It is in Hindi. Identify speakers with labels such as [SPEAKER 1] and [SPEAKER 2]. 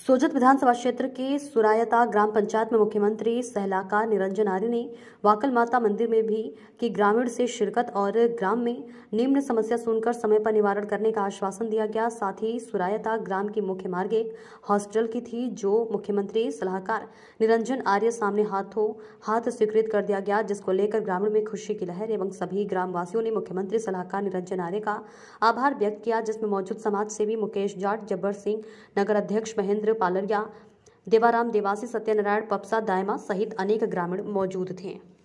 [SPEAKER 1] सोजत विधानसभा क्षेत्र के सुरायता ग्राम पंचायत में मुख्यमंत्री सलाहकार निरंजन आर्य ने वाकल माता मंदिर में भी की ग्रामीण से शिरकत और ग्राम में निम्न समस्या सुनकर समय पर निवारण करने का आश्वासन दिया गया। साथ ही सुरायता ग्राम की मुख्य मार्ग एक हॉस्टल की थी, जो मुख्यमंत्री सलाहकार निरंजन आर्य सामने हाथों हाथ स्वीकृत कर दिया गया, जिसको लेकर ग्रामीण में खुशी की लहर एवं सभी ग्रामवासियों ने मुख्यमंत्री सलाहकार निरंजन आर्य का आभार व्यक्त किया, जिसमें मौजूद समाज सेवी मुकेश जाट, जब्बर सिंह, नगर अध्यक्ष महेंद्र पालरिया, देवाराम देवासी, सत्यनारायण पपसा दायमा सहित अनेक ग्रामीण मौजूद थे।